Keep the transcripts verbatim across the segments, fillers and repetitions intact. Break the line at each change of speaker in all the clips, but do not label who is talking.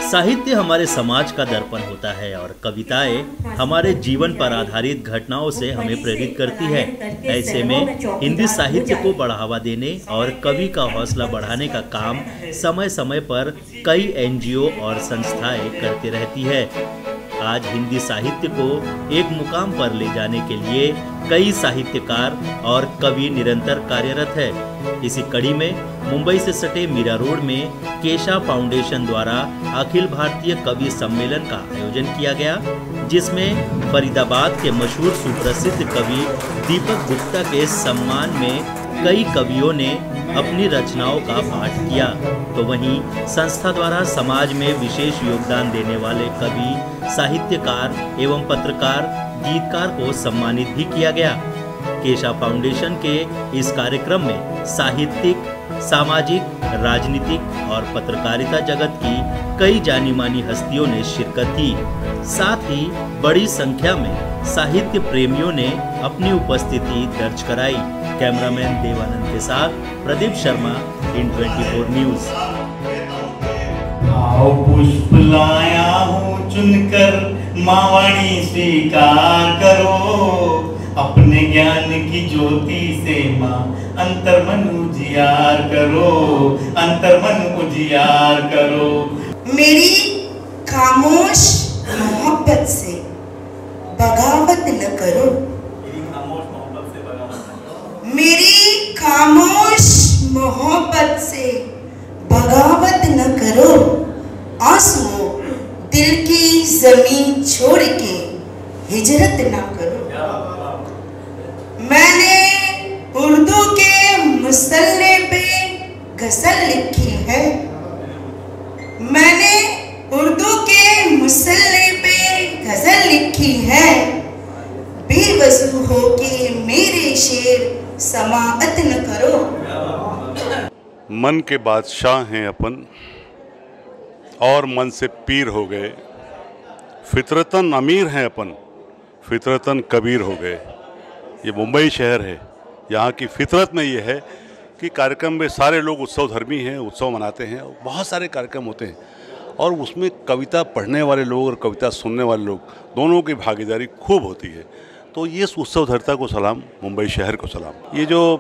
साहित्य हमारे समाज का दर्पण होता है और कविताएं हमारे जीवन पर आधारित घटनाओं से हमें प्रेरित करती है। ऐसे में हिंदी साहित्य को बढ़ावा देने और कवि का हौसला बढ़ाने का काम समय समय पर कई एनजीओ और संस्थाएं करती रहती है। आज हिंदी साहित्य को एक मुकाम पर ले जाने के लिए कई साहित्यकार और कवि निरंतर कार्यरत है। इसी कड़ी में मुंबई से सटे मीरा रोड में केशा फाउंडेशन द्वारा अखिल भारतीय कवि सम्मेलन का आयोजन किया गया, जिसमें फरीदाबाद के मशहूर सुप्रसिद्ध कवि दीपक गुप्ता के सम्मान में कई कवियों ने अपनी रचनाओं का पाठ किया। तो वहीं संस्था द्वारा समाज में विशेष योगदान देने वाले कवि, साहित्यकार एवं पत्रकार, गीतकार को सम्मानित भी किया गया। केशा फाउंडेशन के इस कार्यक्रम में साहित्यिक, सामाजिक, राजनीतिक और पत्रकारिता जगत की कई जानी मानी हस्तियों ने शिरकत की। साथ ही बड़ी संख्या में साहित्य प्रेमियों ने अपनी उपस्थिति दर्ज कराई। कैमरामैन देवानंद के साथ प्रदीप शर्मा, इन चौबीस न्यूज।
आओ पुष्प लाया हूँ चुनकर, मावणी स्वीकार करो, अपने ज्ञान की ज्योति से माँ अंतर्मन उजियार करो, अंतर्मन उजियार करो।
मेरी खामोश मोहब्बत से बगावत न करो, मेरी खामोश मोहब्बत से बगावत न करो। आंसुओं दिल की जमीन छोड़ के हिजरत न करो। मैंने उर्दू के मुसल्ले पे गजल लिखी है, मैंने उर्दू के मुसल्ले पे गजल लिखी है। बेवजू हो के मेरे शेर समाअत न करो।
मन के बादशाह हैं अपन और मन से पीर हो गए, फितरतन अमीर हैं अपन, फितरतन कबीर हो गए। ये मुंबई शहर है, यहाँ की फितरत में ये है कि कार्यक्रम में सारे लोग उत्सव धर्मी हैं, उत्सव मनाते हैं, बहुत सारे कार्यक्रम होते हैं और उसमें कविता पढ़ने वाले लोग और कविता सुनने वाले लोग दोनों की भागीदारी खूब होती है। तो ये उत्सव धरता को सलाम, मुंबई शहर को सलाम। ये जो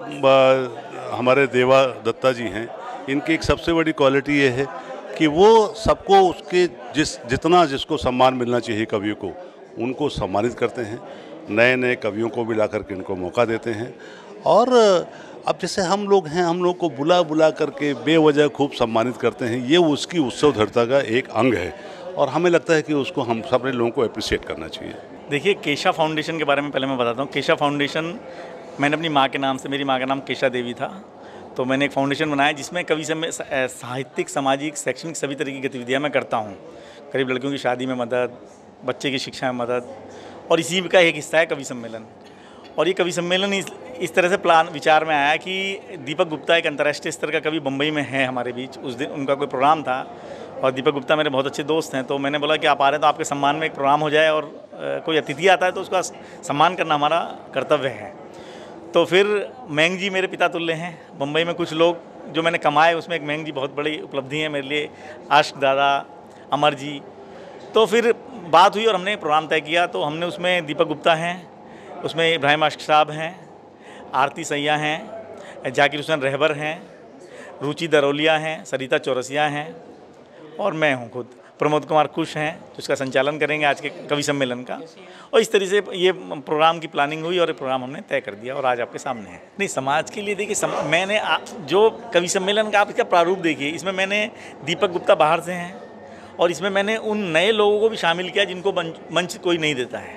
आ, हमारे देवा दत्ता जी हैं, इनकी एक सबसे बड़ी क्वालिटी ये है कि वो सबको उसके जिस जितना जिसको सम्मान मिलना चाहिए कवियों को, उनको सम्मानित करते हैं। नए नए कवियों को भी ला करके इनको मौका देते हैं। और अब जैसे हम लोग हैं, हम लोग को बुला बुला करके बेवजह खूब सम्मानित करते हैं। ये उसकी उत्सव धरता का एक अंग है और हमें लगता है कि उसको हम सब लोगों को अप्रिशिएट करना चाहिए।
देखिए, केशा फाउंडेशन के बारे में पहले मैं बताता हूँ। केशा फाउंडेशन मैंने अपनी माँ के नाम से, मेरी माँ का नाम केशा देवी था, तो मैंने एक फाउंडेशन बनाया जिसमें कवि से मैं साहित्यिक, सामाजिक, शैक्षणिक सभी तरह की गतिविधियाँ मैं करता हूँ। करीब लड़कियों की शादी में मदद, बच्चे की शिक्षा में मदद, और इसी का एक हिस्सा है कवि सम्मेलन। और ये कवि सम्मेलन इस इस तरह से प्लान विचार में आया कि दीपक गुप्ता एक अंतर्राष्ट्रीय स्तर का कवि बम्बई में है हमारे बीच। उस दिन उनका कोई प्रोग्राम था और दीपक गुप्ता मेरे बहुत अच्छे दोस्त हैं, तो मैंने बोला कि आप आ रहे हैं तो आपके सम्मान में एक प्रोग्राम हो जाए और आ, कोई अतिथि आता है तो उसका सम्मान करना हमारा कर्तव्य है। तो फिर मैंग जी मेरे पिता तुल्य हैं। बम्बई में कुछ लोग जो मैंने कमाए उसमें एक मैंग जी बहुत बड़ी उपलब्धि है मेरे लिए, आशिक दादा, अमर जी। तो फिर बात हुई और हमने प्रोग्राम तय किया। तो हमने उसमें दीपक गुप्ता हैं, उसमें इब्राहिम आशिक साहब हैं, आरती सैया हैं, जाकिर हुसैन रहबर हैं, रुचि दरोलिया हैं, सरिता चौरसिया हैं और मैं हूं खुद, प्रमोद कुमार कुश हैं, जिसका संचालन करेंगे आज के कवि सम्मेलन का। और इस तरह से ये प्रोग्राम की प्लानिंग हुई और ये प्रोग्राम हमने तय कर दिया और आज आपके सामने है। नहीं, समाज के लिए देखिए, सम, मैंने आ, जो कवि सम्मेलन का आप इसका प्रारूप देखिए, इसमें मैंने दीपक गुप्ता बाहर से हैं और इसमें मैंने उन नए लोगों को भी शामिल किया जिनको मंच कोई नहीं देता है।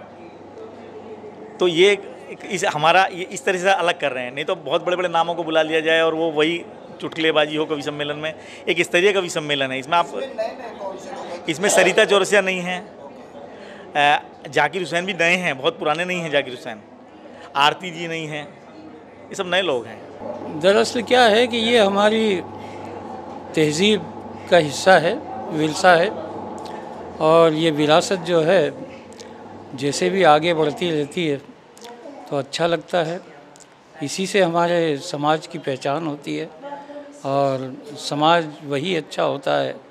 तो ये इस हमारा ये इस तरह से अलग कर रहे हैं। नहीं तो बहुत बड़े बड़े नामों को बुला लिया जाए और वो वही चुटकुलेबाजी हो कवि सम्मेलन में। एक स्तरीय कवि सम्मेलन है, इसमें आप इसमें सरिता चौरसिया नहीं है, जाकिर हुसैन भी नए हैं, बहुत पुराने नहीं हैं जाकिर हुसैन, आरती जी नहीं हैं, ये सब नए लोग हैं।
दरअसल क्या है कि ये हमारी तहज़ीब का हिस्सा है, विरसा है, और ये विरासत जो है जैसे भी आगे बढ़ती रहती है तो अच्छा लगता है। इसी से हमारे समाज की पहचान होती है और समाज वही अच्छा होता है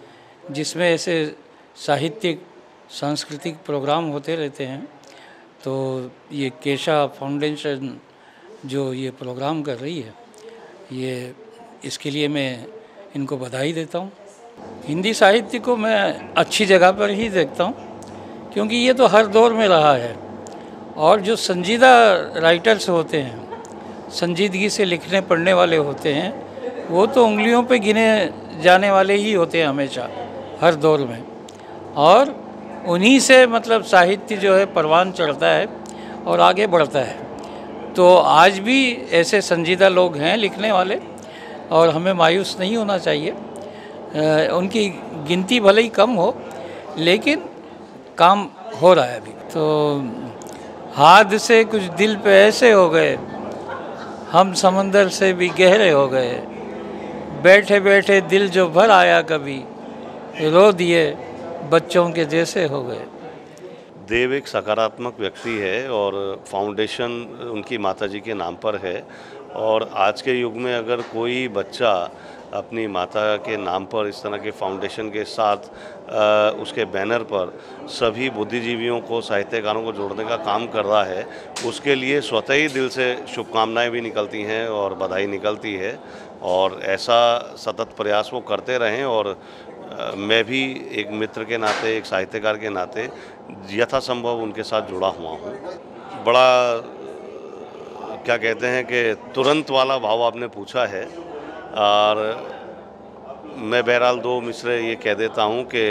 जिसमें ऐसे साहित्यिक सांस्कृतिक प्रोग्राम होते रहते हैं। तो ये केशा फाउंडेशन जो ये प्रोग्राम कर रही है, ये इसके लिए मैं इनको बधाई देता हूँ। हिंदी साहित्य को मैं अच्छी जगह पर ही देखता हूँ, क्योंकि ये तो हर दौर में रहा है। और जो संजीदा राइटर्स होते हैं, संजीदगी से लिखने पढ़ने वाले होते हैं, वो तो उंगलियों पे गिने जाने वाले ही होते हैं हमेशा, हर दौर में। और उन्हीं से मतलब साहित्य जो है परवान चढ़ता है और आगे बढ़ता है। तो आज भी ऐसे संजीदा लोग हैं लिखने वाले, और हमें मायूस नहीं होना चाहिए। आ, उनकी गिनती भले ही कम हो, लेकिन काम हो रहा है अभी। तो हाथ से कुछ दिल पे ऐसे हो गए, हम समंदर से भी गहरे हो गए, बैठे बैठे दिल जो भर आया कभी, रो दिए बच्चों के जैसे हो गए।
देव एक सकारात्मक व्यक्ति है और फाउंडेशन उनकी माताजी के नाम पर है। और आज के युग में अगर कोई बच्चा अपनी माता के नाम पर इस तरह के फाउंडेशन के साथ आ, उसके बैनर पर सभी बुद्धिजीवियों को, साहित्यकारों को जोड़ने का काम कर रहा है, उसके लिए स्वतः ही दिल से शुभकामनाएं भी निकलती हैं और बधाई निकलती है। और ऐसा सतत प्रयास वो करते रहें। और आ, मैं भी एक मित्र के नाते, एक साहित्यकार के नाते यथासंभव उनके साथ जुड़ा हुआ हूँ। बड़ा क्या कहते हैं कि तुरंत वाला भाव आपने पूछा है, और मैं बहरहाल दो मिसरे ये कह देता हूँ कि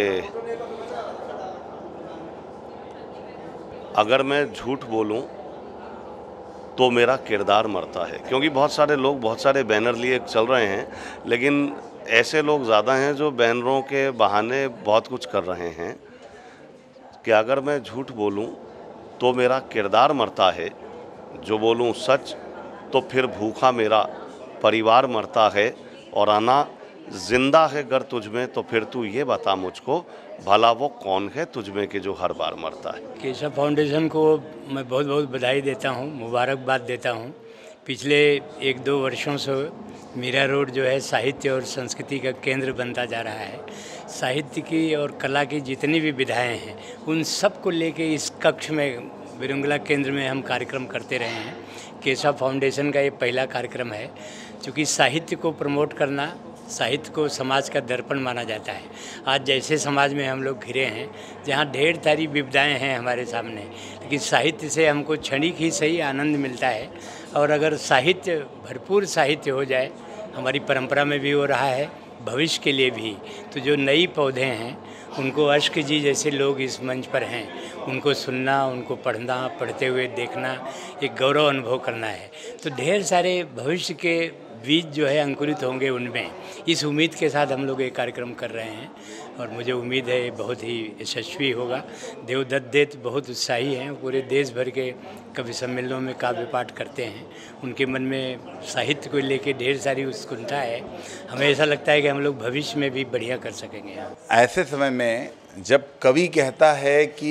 अगर मैं झूठ बोलूँ तो मेरा किरदार मरता है। क्योंकि बहुत सारे लोग बहुत सारे बैनर लिए चल रहे हैं, लेकिन ऐसे लोग ज़्यादा हैं जो बैनरों के बहाने बहुत कुछ कर रहे हैं कि अगर मैं झूठ बोलूं तो मेरा किरदार मरता है, जो बोलूं सच तो फिर भूखा मेरा परिवार मरता है, और आना जिंदा है गर तुझमें तो फिर तू ये बता मुझको, भला वो कौन है तुझमें कि जो हर बार मरता है।
केशा फाउंडेशन को मैं बहुत बहुत बधाई देता हूँ, मुबारकबाद देता हूँ। पिछले एक दो वर्षों से मीरा रोड जो है साहित्य और संस्कृति का केंद्र बनता जा रहा है। साहित्य की और कला की जितनी भी विधाएँ हैं, उन सब को लेके इस कक्ष में, बिरंगला केंद्र में हम कार्यक्रम करते रहे हैं। केशा फाउंडेशन का ये पहला कार्यक्रम है। क्योंकि साहित्य को प्रमोट करना, साहित्य को समाज का दर्पण माना जाता है। आज जैसे समाज में हम लोग घिरे हैं, जहाँ ढेर सारी विविधताएँ हैं हमारे सामने, लेकिन साहित्य से हमको क्षणिक ही सही आनंद मिलता है। और अगर साहित्य, भरपूर साहित्य हो जाए, हमारी परंपरा में भी हो रहा है, भविष्य के लिए भी, तो जो नई पौधे हैं उनको अश्क जी जैसे लोग इस मंच पर हैं, उनको सुनना, उनको पढ़ना, पढ़ते हुए देखना, एक गौरव अनुभव करना है। तो ढेर सारे भविष्य के बीज जो है अंकुरित होंगे उनमें। इस उम्मीद के साथ हम लोग ये कार्यक्रम कर रहे हैं, और मुझे उम्मीद है ये बहुत ही यशस्वी होगा। देवदत्त देत बहुत उत्साही हैं, पूरे देश भर के कवि सम्मेलनों में काव्य पाठ करते हैं। उनके मन में साहित्य को लेके ढेर सारी उत्कंठा है। हमें ऐसा लगता है कि हम लोग भविष्य में भी बढ़िया कर सकेंगे।
ऐसे समय में जब कवि कहता है कि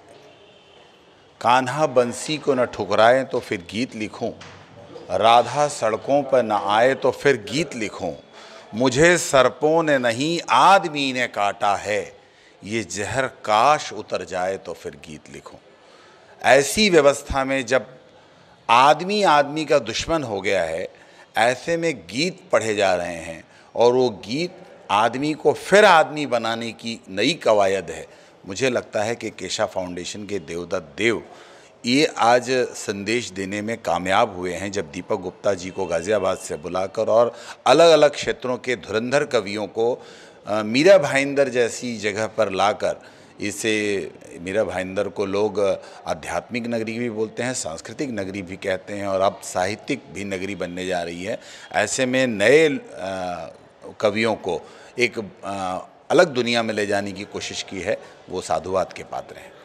कान्हा बंसी को न ठुकराए तो फिर गीत लिखूं, राधा सड़कों पर न आए तो फिर गीत लिखूं, मुझे सर्पों ने नहीं आदमी ने काटा है, ये जहर काश उतर जाए तो फिर गीत लिखूं। ऐसी व्यवस्था में जब आदमी आदमी का दुश्मन हो गया है, ऐसे में गीत पढ़े जा रहे हैं, और वो गीत आदमी को फिर आदमी बनाने की नई कवायद है। मुझे लगता है कि केशा फाउंडेशन के देवदत्त देव ये आज संदेश देने में कामयाब हुए हैं, जब दीपक गुप्ता जी को गाज़ियाबाद से बुलाकर और अलग अलग क्षेत्रों के धुरंधर कवियों को मीरा भाईंदर जैसी जगह पर लाकर, इसे मीरा भाईंदर को लोग आध्यात्मिक नगरी भी बोलते हैं, सांस्कृतिक नगरी भी कहते हैं, और अब साहित्यिक भी नगरी बनने जा रही है। ऐसे में नए कवियों को एक अलग दुनिया में ले जाने की कोशिश की है, वो साधुवाद के पात्र हैं।